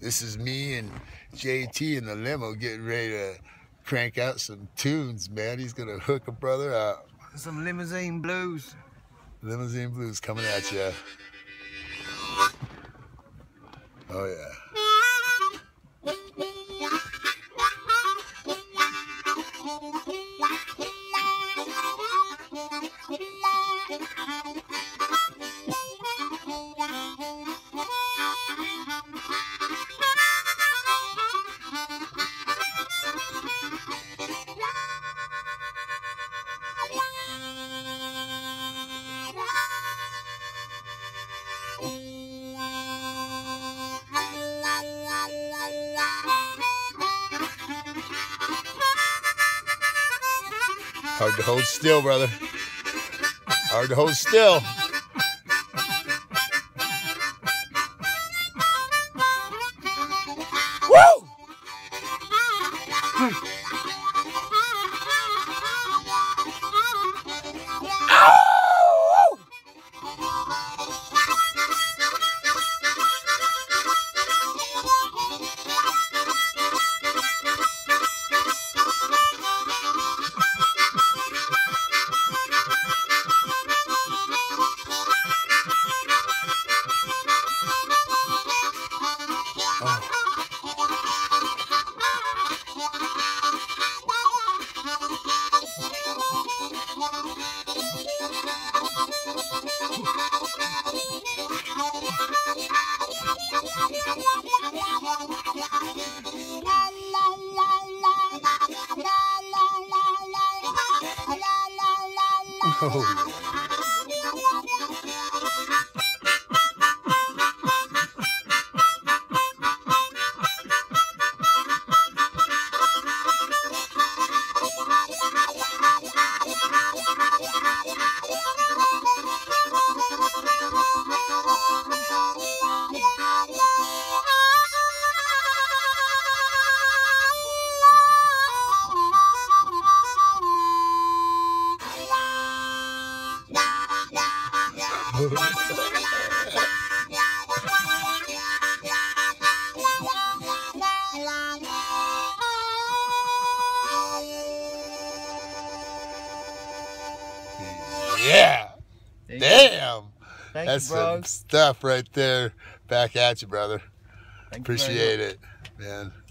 This is me and JT in the limo getting ready to crank out some tunes, man. He's gonna hook a brother up. Some limousine blues. Limousine blues coming at you. Oh yeah. Hard to hold still, brother. Hard to hold still. Woo! Oh, yeah. Yeah. Damn. That's some stuff right there. Back at you, brother. Appreciate it, man.